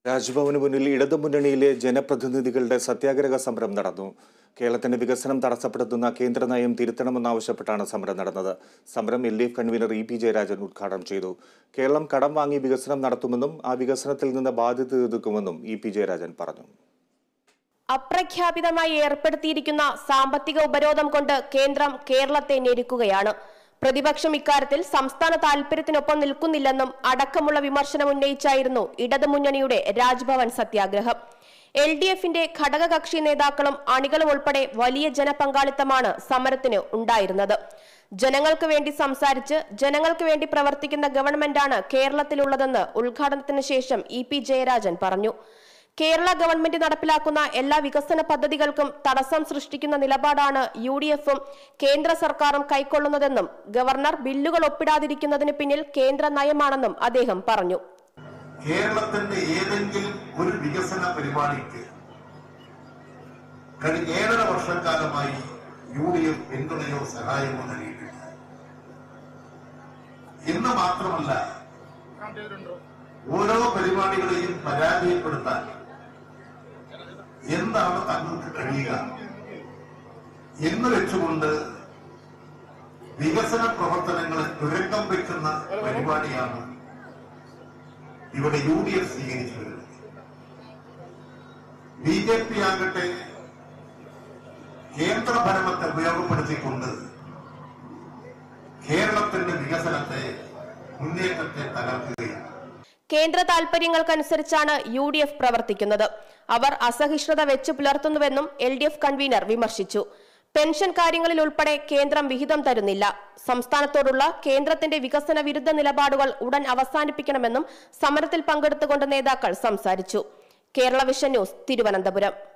രാജ്ഭവന് മുന്നിൽ ഇടതുമുന്നണിയിലെ ജനപ്രതിനിധികളുടെ സത്യാഗ്രഹ സമരം നടന്നു. കേരളത്തിന്റെ വികസനം തടസ്സപ്പെടുത്തുന്ന കേന്ദ്ര നയം തിരുത്തണമെന്നാവശ്യപ്പെട്ടാണ് സമരം നടന്നത്. സമരം LDF കൺവീനർ EP ജയരാജൻ ഉദ്ഘാടനം ചെയ്തു. കേരളം കടം വാങ്ങി വികസനം നടത്തുമെന്നും ആ വികസനത്തിൽ നിന്ന് ബാധ്യത തീർക്കുമെന്നും EP ജയരാജൻ പറഞ്ഞു. അപ്രഖ്യാപിതമായി ഏർപ്പെടുത്തിയിരിക്കുന്ന സാമ്പത്തിക ഉപരോധം കൊണ്ട് കേന്ദ്രം കേരളത്തെ ഞെരുക്കുകയാണ്. പ്രതിപക്ഷം ഇക്കാര്യത്തിൽ സംസ്ഥാന താൽപര്യത്തിനൊപ്പം നിൽക്കുന്നില്ലെന്നും അടക്കമുള്ള വിമർശനം ഉന്നയിച്ചായിരുന്നു ഇടതുമുന്നണിയുടെ രാജ്ഭവൻ സത്യാഗ്രഹം. LDFന്റെ ഘടകകക്ഷി നേതാക്കളും അണികളും ഉൾപ്പെടെ വലിയ ജനപങ്കാളിത്തമാണ് സമരത്തിന് ഉണ്ടായിരുന്നത്. ജനങ്ങൾക്ക് വേണ്ടി സംസാരിച്ച് ജനങ്ങൾക്ക് വേണ്ടി പ്രവർത്തിക്കുന്ന ഗവൺമെന്റാണ് കേരളത്തിലുള്ളതെന്ന് ഉദ്ഘാടനത്തിന് ശേഷം EP ജയരാജൻ പറഞ്ഞു. കേരള ഗവൺമെന്റ് നടപ്പിലാക്കുന്ന എല്ലാ വികസന പദ്ധതികൾക്കും തടസ്സം സൃഷ്ടിക്കുന്ന നിലപാടാണ് UDFും കേന്ദ്ര സർക്കാരും കൈക്കൊള്ളുന്നതെന്നും ഗവർണർ ബില്ലുകൾ ഒപ്പിടാതിരിക്കുന്നതിന് പിന്നിൽ കേന്ദ്ര നയമാണെന്നും അദ്ദേഹം പറഞ്ഞു. കേരളത്തിന്റെ ഏതെങ്കിലും ഒരു വികസന പരിപാടിക്ക് കഴിഞ്ഞ 7.5 വർഷക്കാലമായി UDF പിന്തുണയോ സഹായമോ നൽകിയിട്ടില്ല. ഇന്ന് മാത്രമല്ല, ഓരോ പരിപാടികളെയും പരാജയപ്പെടുത്താൻ എന്താണ് തങ്ങൾക്ക് കഴിയുക എന്ന് വെച്ചുകൊണ്ട് വികസന പ്രവർത്തനങ്ങളെ തുരക്കം വെക്കുന്ന പരിപാടിയാണ് ഇവിടെ UDF സ്വീകരിച്ചു വരുന്നത്. BJP ആകട്ടെ കേന്ദ്ര ഭരണത്തെ ഉപയോഗപ്പെടുത്തിക്കൊണ്ട് കേരളത്തിന്റെ വികസനത്തെ മുന്നേറ്റത്തെ തകർക്കുകയാണ്. കേന്ദ്ര താൽപര്യങ്ങൾക്കനുസരിച്ചാണ് UDF പ്രവർത്തിക്കുന്നത്. അവർ അസഹിഷ്ണുത വെച്ചു പുലർത്തുന്നുവെന്നും LDF കൺവീനർ വിമർശിച്ചു. പെൻഷൻ കാര്യങ്ങളിൽ ഉൾപ്പെടെ കേന്ദ്രം വിഹിതം തരുന്നില്ല. സംസ്ഥാനത്തോടുള്ള കേന്ദ്രത്തിന്റെ വികസന വിരുദ്ധ നിലപാടുകൾ ഉടൻ അവസാനിപ്പിക്കണമെന്നും സമരത്തിൽ പങ്കെടുത്തുകൊണ്ട് നേതാക്കൾ സംസാരിച്ചു. Kerala vision news, Thiruvananthapuram.